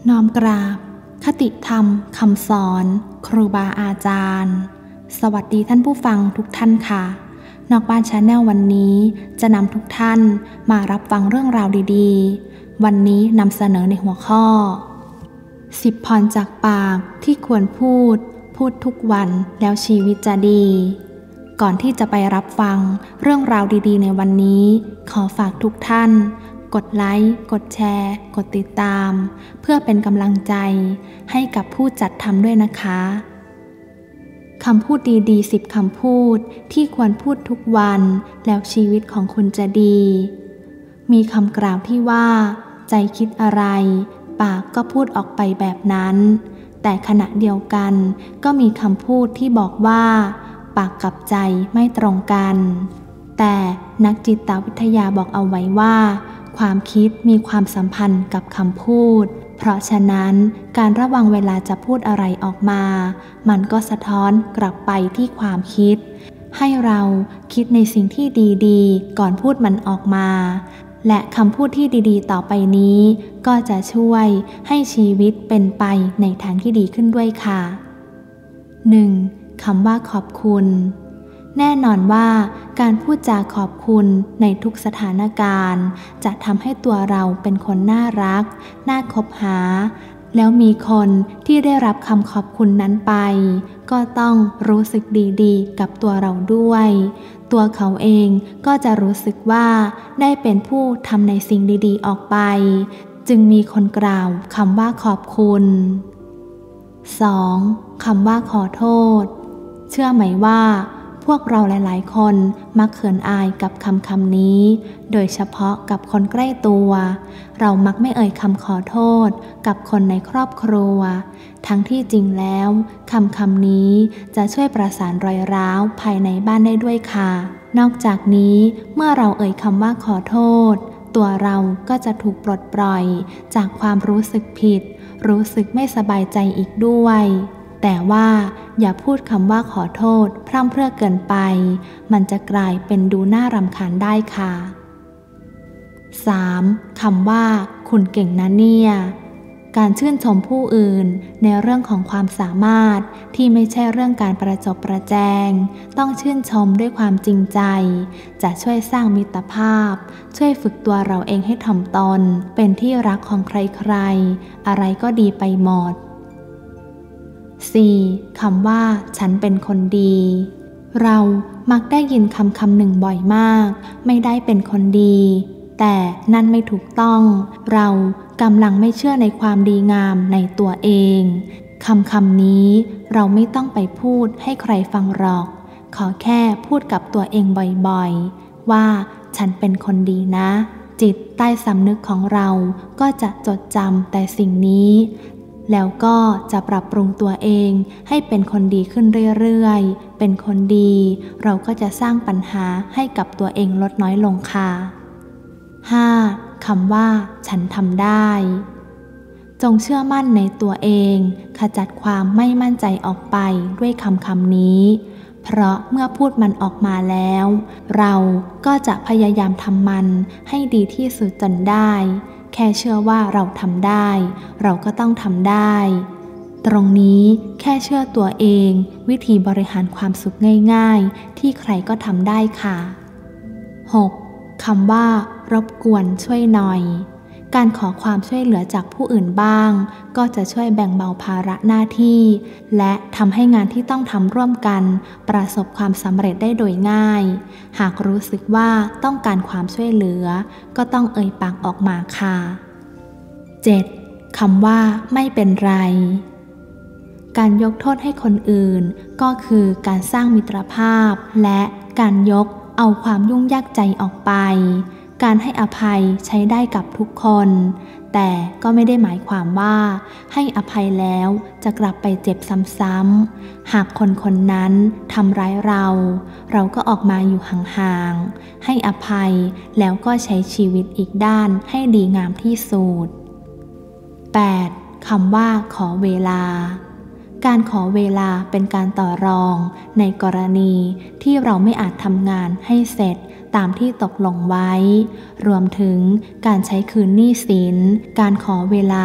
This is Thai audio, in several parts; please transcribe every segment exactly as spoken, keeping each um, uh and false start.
น้อมกราบคติธรรมคำสอนครูบาอาจารย์สวัสดีท่านผู้ฟังทุกท่านค่ะนอกบ้านชาแนลวันนี้จะนำทุกท่านมารับฟังเรื่องราวดีๆวันนี้นำเสนอในหัวข้อสิบพรจากปากที่ควรพูดพูดทุกวันแล้วชีวิตจะดีก่อนที่จะไปรับฟังเรื่องราวดีๆในวันนี้ขอฝากทุกท่านกดไลค์กดแชร์กดติดตามเพื่อเป็นกำลังใจให้กับผู้จัดทำด้วยนะคะคำพูดดีๆสิบคำพูดที่ควรพูดทุกวันแล้วชีวิตของคุณจะดีมีคำกล่าวที่ว่าใจคิดอะไรปากก็พูดออกไปแบบนั้นแต่ขณะเดียวกันก็มีคำพูดที่บอกว่าปากกับใจไม่ตรงกันแต่นักจิตวิทยาบอกเอาไว้ว่าความคิดมีความสัมพันธ์กับคำพูดเพราะฉะนั้นการระวังเวลาจะพูดอะไรออกมามันก็สะท้อนกลับไปที่ความคิดให้เราคิดในสิ่งที่ดีๆก่อนพูดมันออกมาและคำพูดที่ดีๆต่อไปนี้ก็จะช่วยให้ชีวิตเป็นไปในทางที่ดีขึ้นด้วยค่ะ หนึ่ง. คำว่าขอบคุณแน่นอนว่าการพูดจาขอบคุณในทุกสถานการณ์จะทำให้ตัวเราเป็นคนน่ารักน่าคบหาแล้วมีคนที่ได้รับคำขอบคุณนั้นไปก็ต้องรู้สึกดีๆกับตัวเราด้วยตัวเขาเองก็จะรู้สึกว่าได้เป็นผู้ทำในสิ่งดีๆออกไปจึงมีคนกล่าวคำว่าขอบคุณ สอง. คำว่าขอโทษเชื่อไหมว่าพวกเราหลายๆคนมักเขินอายกับคำคำนี้โดยเฉพาะกับคนใกล้ตัวเรามักไม่เอ่ยคำขอโทษกับคนในครอบครัวทั้งที่จริงแล้วคำคำนี้จะช่วยประสานรอยร้าวภายในบ้านได้ด้วยค่ะนอกจากนี้เมื่อเราเอ่ยคำว่าขอโทษตัวเราก็จะถูกปลดปล่อยจากความรู้สึกผิดรู้สึกไม่สบายใจอีกด้วยแต่ว่าอย่าพูดคำว่าขอโทษพร่ำเพรื่อเกินไปมันจะกลายเป็นดูน่ารำคาญได้ค่ะ สาม. คำว่าคุณเก่งนะเนี่ยการชื่นชมผู้อื่นในเรื่องของความสามารถที่ไม่ใช่เรื่องการประจบประแจงต้องชื่นชมด้วยความจริงใจจะช่วยสร้างมิตรภาพช่วยฝึกตัวเราเองให้ถ่อมตนเป็นที่รักของใครๆอะไรก็ดีไปหมดสี่. คำว่าฉันเป็นคนดีเรามักได้ยินคำคำหนึ่งบ่อยมากไม่ได้เป็นคนดีแต่นั่นไม่ถูกต้องเรากำลังไม่เชื่อในความดีงามในตัวเองคำคำนี้เราไม่ต้องไปพูดให้ใครฟังหรอกขอแค่พูดกับตัวเองบ่อยๆว่าฉันเป็นคนดีนะจิตใต้สำนึกของเราก็จะจดจำแต่สิ่งนี้แล้วก็จะปรับปรุงตัวเองให้เป็นคนดีขึ้นเรื่อยๆเป็นคนดีเราก็จะสร้างปัญหาให้กับตัวเองลดน้อยลงค่ะ ห้า. คำว่าฉันทำได้จงเชื่อมั่นในตัวเองขจัดความไม่มั่นใจออกไปด้วยคำคำนี้เพราะเมื่อพูดมันออกมาแล้วเราก็จะพยายามทำมันให้ดีที่สุดจนได้แค่เชื่อว่าเราทำได้เราก็ต้องทำได้ตรงนี้แค่เชื่อตัวเองวิธีบริหารความสุขง่ายๆที่ใครก็ทำได้ค่ะ หก. คำว่ารบกวนช่วยหน่อยการขอความช่วยเหลือจากผู้อื่นบ้างก็จะช่วยแบ่งเบาภาระหน้าที่และทำให้งานที่ต้องทำร่วมกันประสบความสำเร็จได้โดยง่ายหากรู้สึกว่าต้องการความช่วยเหลือก็ต้องเอ่ยปากออกมาค่ะ เจ็ด. คำว่าไม่เป็นไรการยกโทษให้คนอื่นก็คือการสร้างมิตรภาพและการยกเอาความยุ่งยากใจออกไปการให้อภัยใช้ได้กับทุกคนแต่ก็ไม่ได้หมายความว่าให้อภัยแล้วจะกลับไปเจ็บซ้ำๆหากคนคนนั้นทำร้ายเราเราก็ออกมาอยู่ห่างๆให้อภัยแล้วก็ใช้ชีวิตอีกด้านให้ดีงามที่สุด แปด. คำว่าขอเวลาการขอเวลาเป็นการต่อรองในกรณีที่เราไม่อาจทำงานให้เสร็จตามที่ตกลงไว้รวมถึงการใช้คืนหนี้สินการขอเวลา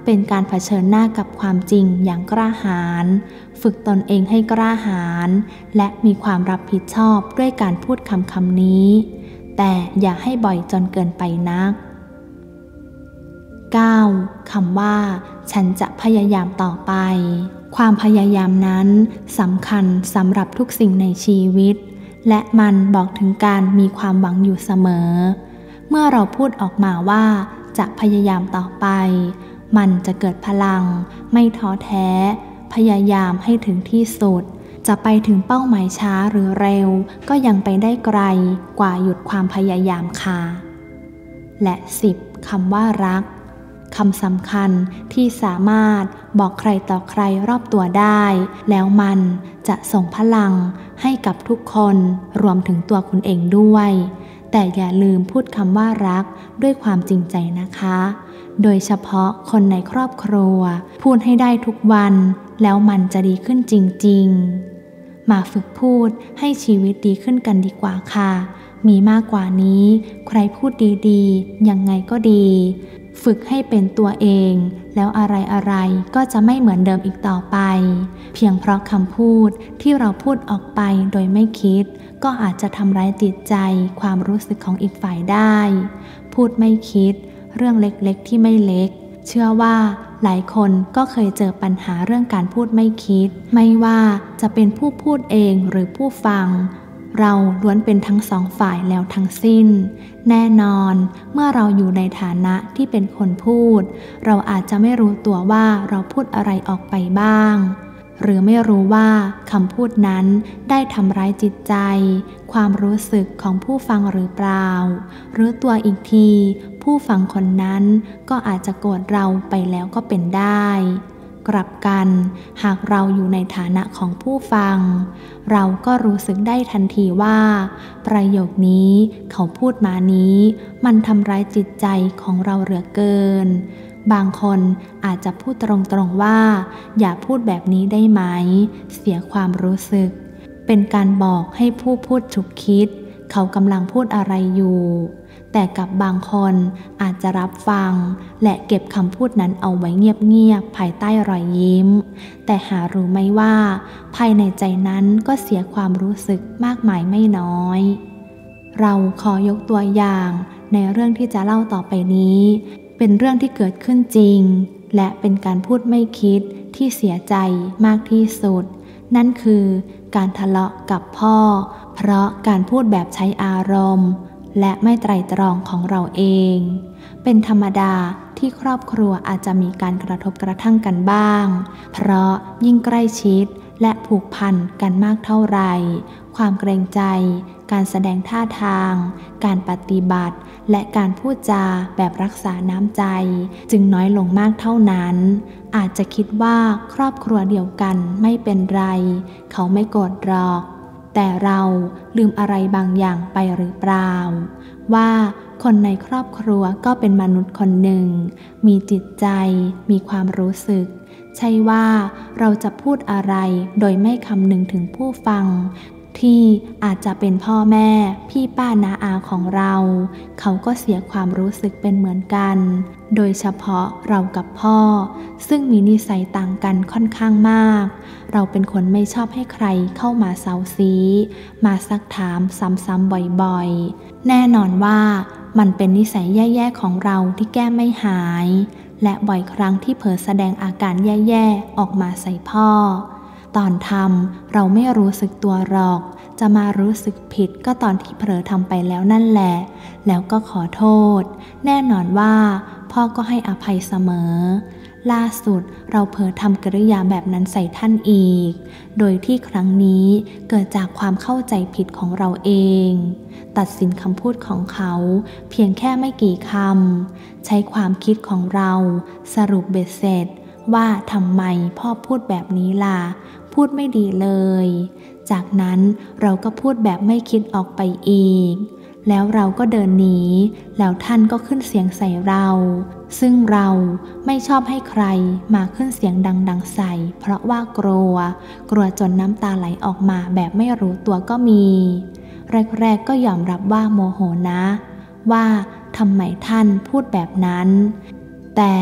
เป็นการเผชิญหน้ากับความจริงอย่างกล้าหาญฝึกตนเองให้กล้าหาญและมีความรับผิดชอบด้วยการพูดคำคำนี้แต่อย่าให้บ่อยจนเกินไปนัก เก้า คำว่าฉันจะพยายามต่อไปความพยายามนั้นสำคัญสำหรับทุกสิ่งในชีวิตและมันบอกถึงการมีความหวังอยู่เสมอเมื่อเราพูดออกมาว่าจะพยายามต่อไปมันจะเกิดพลังไม่ท้อแท้พยายามให้ถึงที่สุดจะไปถึงเป้าหมายช้าหรือเร็วก็ยังไปได้ไกลกว่าหยุดความพยายามค่ะและสิบคำว่ารักคำสำคัญที่สามารถบอกใครต่อใครรอบตัวได้แล้วมันจะส่งพลังให้กับทุกคนรวมถึงตัวคุณเองด้วยแต่อย่าลืมพูดคำว่ารักด้วยความจริงใจนะคะโดยเฉพาะคนในครอบครัวพูดให้ได้ทุกวันแล้วมันจะดีขึ้นจริงๆมาฝึกพูดให้ชีวิตดีขึ้นกันดีกว่าค่ะมีมากกว่านี้ใครพูดดีๆยังไงก็ดีฝึกให้เป็นตัวเองแล้วอะไรๆก็จะไม่เหมือนเดิมอีกต่อไปเพียงเพราะคำพูดที่เราพูดออกไปโดยไม่คิดก็อาจจะทำร้ายจิตใจความรู้สึกของอีกฝ่ายได้พูดไม่คิดเรื่องเล็กๆที่ไม่เล็กเชื่อว่าหลายคนก็เคยเจอปัญหาเรื่องการพูดไม่คิดไม่ว่าจะเป็นผู้พูดเองหรือผู้ฟังเราล้วนเป็นทั้งสองฝ่ายแล้วทั้งสิ้นแน่นอนเมื่อเราอยู่ในฐานะที่เป็นคนพูดเราอาจจะไม่รู้ตัวว่าเราพูดอะไรออกไปบ้างหรือไม่รู้ว่าคำพูดนั้นได้ทำร้ายจิตใจความรู้สึกของผู้ฟังหรือเปล่าหรือตัวอีกทีผู้ฟังคนนั้นก็อาจจะโกรธเราไปแล้วก็เป็นได้กลับกันหากเราอยู่ในฐานะของผู้ฟังเราก็รู้สึกได้ทันทีว่าประโยคนี้เขาพูดมานี้มันทำร้ายจิตใจของเราเหลือเกินบางคนอาจจะพูดตรงๆว่าอย่าพูดแบบนี้ได้ไหมเสียความรู้สึกเป็นการบอกให้ผู้พูดฉุกคิดเขากำลังพูดอะไรอยู่แต่กับบางคนอาจจะรับฟังและเก็บคำพูดนั้นเอาไว้เงียบๆภายใต้รอยยิ้มแต่หารู้ไหมว่าภายในใจนั้นก็เสียความรู้สึกมากมายไม่น้อยเราขอยกตัวอย่างในเรื่องที่จะเล่าต่อไปนี้เป็นเรื่องที่เกิดขึ้นจริงและเป็นการพูดไม่คิดที่เสียใจมากที่สุดนั่นคือการทะเลาะกับพ่อเพราะการพูดแบบใช้อารมณ์และไม่ไตร่ตรองของเราเองเป็นธรรมดาที่ครอบครัวอาจจะมีการกระทบกระทั่งกันบ้างเพราะยิ่งใกล้ชิดและผูกพันกันมากเท่าไหร่ความเกรงใจการแสดงท่าทางการปฏิบัติและการพูดจาแบบรักษาน้ำใจจึงน้อยลงมากเท่านั้นอาจจะคิดว่าครอบครัวเดียวกันไม่เป็นไรเขาไม่โกรธหรอกแต่เราลืมอะไรบางอย่างไปหรือเปล่าว่าคนในครอบครัวก็เป็นมนุษย์คนหนึ่งมีจิตใจมีความรู้สึกใช่ว่าเราจะพูดอะไรโดยไม่คำนึงถึงผู้ฟังที่อาจจะเป็นพ่อแม่พี่ป้าน้าอาของเราเขาก็เสียความรู้สึกเป็นเหมือนกันโดยเฉพาะเรากับพ่อซึ่งมีนิสัยต่างกันค่อนข้างมากเราเป็นคนไม่ชอบให้ใครเข้ามาเซาซีมาซักถามซ้ำๆบ่อยๆแน่นอนว่ามันเป็นนิสัยแย่ๆของเราที่แก้ไม่หายและบ่อยครั้งที่เผลอแสดงอาการแย่ๆออกมาใส่พ่อตอนทำเราไม่รู้สึกตัวหรอกจะมารู้สึกผิดก็ตอนที่เผลอทำไปแล้วนั่นแหละแล้วก็ขอโทษแน่นอนว่าพ่อก็ให้อภัยเสมอล่าสุดเราเผลอทำกริยาแบบนั้นใส่ท่านอีกโดยที่ครั้งนี้เกิดจากความเข้าใจผิดของเราเองตัดสินคำพูดของเขาเพียงแค่ไม่กี่คำใช้ความคิดของเราสรุปเบ็ดเสร็จว่าทำไมพ่อพูดแบบนี้ล่ะพูดไม่ดีเลยจากนั้นเราก็พูดแบบไม่คิดออกไปอีกแล้วเราก็เดินหนีแล้วท่านก็ขึ้นเสียงใส่เราซึ่งเราไม่ชอบให้ใครมาขึ้นเสียงดังๆใส่เพราะว่ากลัวกลัวจนน้ำตาไหลออกมาแบบไม่รู้ตัวก็มีแรกๆก็ยอมรับว่าโมโหนะว่าทำไมท่านพูดแบบนั้นแต่เ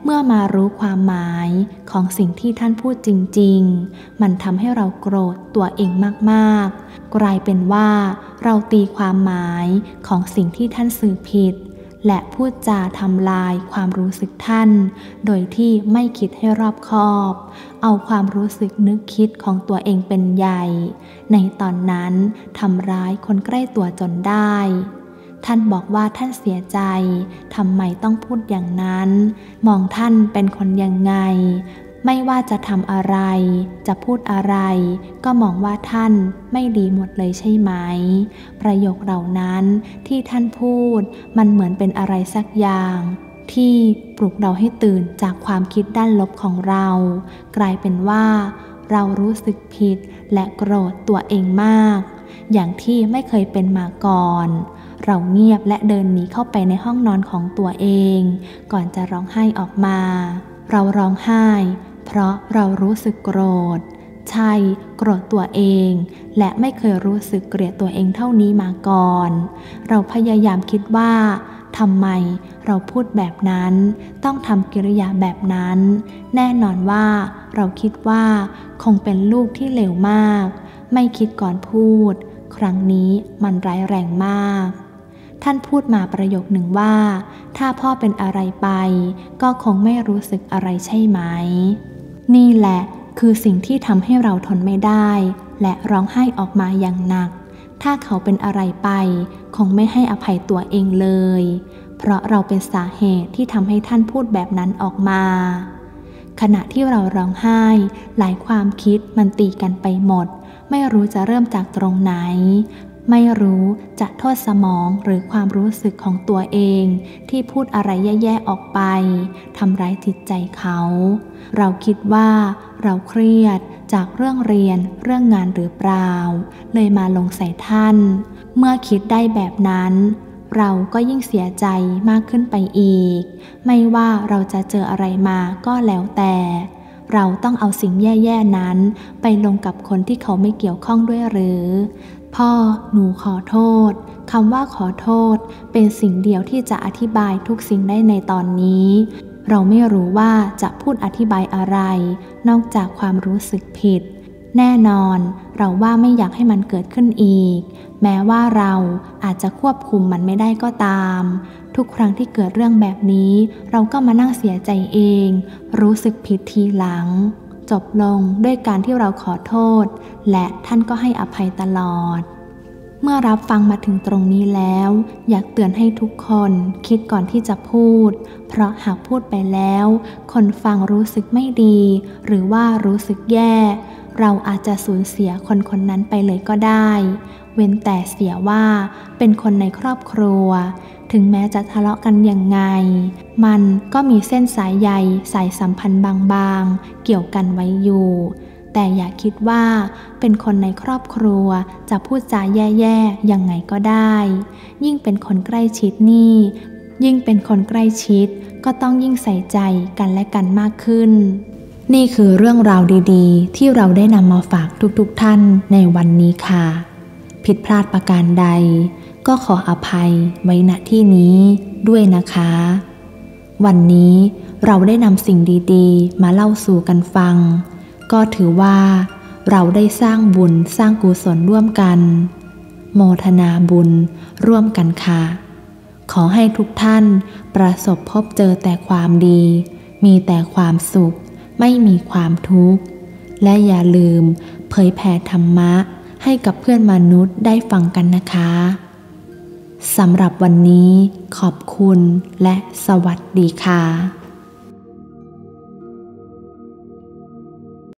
เมื่อมารู้ความหมายของสิ่งที่ท่านพูดจริงๆมันทำให้เราโกรธตัวเองมากๆกลายเป็นว่าเราตีความหมายของสิ่งที่ท่านสื่อผิดและพูดจาทำลายความรู้สึกท่านโดยที่ไม่คิดให้รอบคอบเอาความรู้สึกนึกคิดของตัวเองเป็นใหญ่ในตอนนั้นทำร้ายคนใกล้ตัวจนได้ท่านบอกว่าท่านเสียใจทำไมต้องพูดอย่างนั้นมองท่านเป็นคนยังไงไม่ว่าจะทำอะไรจะพูดอะไรก็มองว่าท่านไม่ดีหมดเลยใช่ไหมประโยคเหล่านั้นที่ท่านพูดมันเหมือนเป็นอะไรสักอย่างที่ปลุกเราให้ตื่นจากความคิดด้านลบของเรากลายเป็นว่าเรารู้สึกผิดและโกรธตัวเองมากอย่างที่ไม่เคยเป็นมาก่อนเราเงียบและเดินหนีเข้าไปในห้องนอนของตัวเองก่อนจะร้องไห้ออกมาเราร้องไห้เพราะเรารู้สึกโกรธใช่โกรธตัวเองและไม่เคยรู้สึกเกลียดตัวเองเท่านี้มาก่อนเราพยายามคิดว่าทำไมเราพูดแบบนั้นต้องทำกิริยาแบบนั้นแน่นอนว่าเราคิดว่าคงเป็นลูกที่เลวมากไม่คิดก่อนพูดครั้งนี้มันร้ายแรงมากท่านพูดมาประโยคหนึ่งว่าถ้าพ่อเป็นอะไรไปก็คงไม่รู้สึกอะไรใช่ไหมนี่แหละคือสิ่งที่ทำให้เราทนไม่ได้และร้องไห้ออกมาอย่างหนักถ้าเขาเป็นอะไรไปคงไม่ให้อภัยตัวเองเลยเพราะเราเป็นสาเหตุที่ทำให้ท่านพูดแบบนั้นออกมาขณะที่เราร้องไห้หลายความคิดมันตีกันไปหมดไม่รู้จะเริ่มจากตรงไหนไม่รู้จะโทษสมองหรือความรู้สึกของตัวเองที่พูดอะไรแย่ๆออกไปทำร้ายจิตใจเขาเราคิดว่าเราเครียดจากเรื่องเรียนเรื่องงานหรือเปล่าเลยมาลงใส่ท่านเมื่อคิดได้แบบนั้นเราก็ยิ่งเสียใจมากขึ้นไปอีกไม่ว่าเราจะเจออะไรมาก็แล้วแต่เราต้องเอาสิ่งแย่ๆนั้นไปลงกับคนที่เขาไม่เกี่ยวข้องด้วยหรือพ่อหนูขอโทษคำว่าขอโทษเป็นสิ่งเดียวที่จะอธิบายทุกสิ่งได้ในตอนนี้เราไม่รู้ว่าจะพูดอธิบายอะไรนอกจากความรู้สึกผิดแน่นอนเราว่าไม่อยากให้มันเกิดขึ้นอีกแม้ว่าเราอาจจะควบคุมมันไม่ได้ก็ตามทุกครั้งที่เกิดเรื่องแบบนี้เราก็มานั่งเสียใจเองรู้สึกผิดทีหลังจบลงด้วยการที่เราขอโทษและท่านก็ให้อภัยตลอดเมื่อรับฟังมาถึงตรงนี้แล้วอยากเตือนให้ทุกคนคิดก่อนที่จะพูดเพราะหากพูดไปแล้วคนฟังรู้สึกไม่ดีหรือว่ารู้สึกแย่เราอาจจะสูญเสียคนคนนั้นไปเลยก็ได้เว้นแต่เสียว่าเป็นคนในครอบครัวถึงแม้จะทะเลาะกันยังไงมันก็มีเส้นสายใยสายสัมพันธ์บางๆเกี่ยวกันไว้อยู่แต่อย่าคิดว่าเป็นคนในครอบครัวจะพูดจาแย่ๆยังไงก็ได้ยิ่งเป็นคนใกล้ชิดนี่ยิ่งเป็นคนใกล้ชิดก็ต้องยิ่งใส่ใจกันและกันมากขึ้นนี่คือเรื่องราวดีๆที่เราได้นำมาฝากทุกๆท่านในวันนี้ค่ะผิดพลาดประการใดก็ขออภัยไว้ณที่นี้ด้วยนะคะวันนี้เราได้นำสิ่งดีๆมาเล่าสู่กันฟังก็ถือว่าเราได้สร้างบุญสร้างกุศลร่วมกันโมทนาบุญร่วมกันค่ะขอให้ทุกท่านประสบพบเจอแต่ความดีมีแต่ความสุขไม่มีความทุกข์และอย่าลืมเผยแผ่ธรรมะให้กับเพื่อนมนุษย์ได้ฟังกันนะคะสำหรับวันนี้ขอบคุณและสวัสดีค่ะ